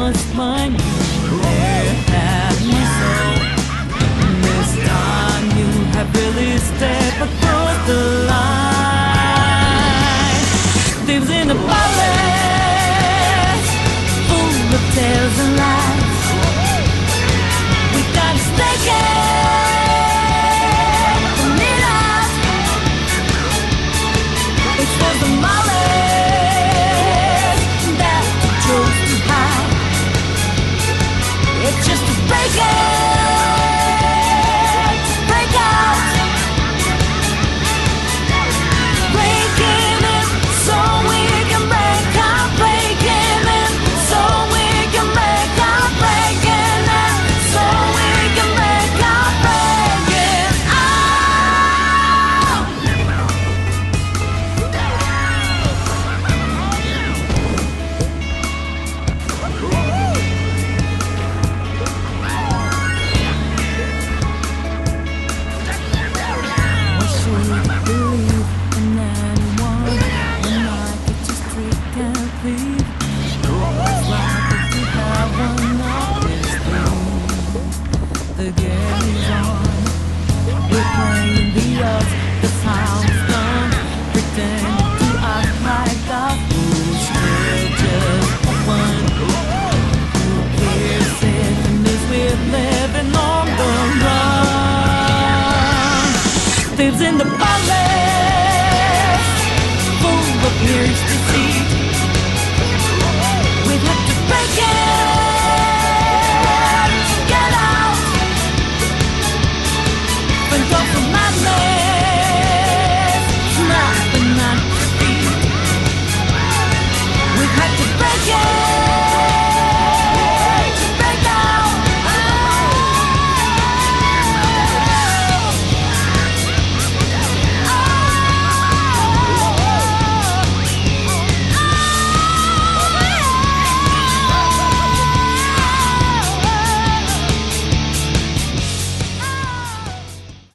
was mine. You had me so. This time you have really stepped across the line. Lives in a palace full of tales and lies. We gotta stay in it out. It was the malice that you chose to hide. It's just a break out. Breaking it so we can break out. Breaking it so we can break out. Breaking it so we can break out. Breaking out. What should we believe in anyone when I could just trick and plead? It's like if we have one of this thing. The game is on. We're playing the odds. The sound's done. Pretending to act like our fools. We're just one. Who cares if it means we're living on the run? Lives in the palace full of years deceit. We'd have to break it, get out, and don't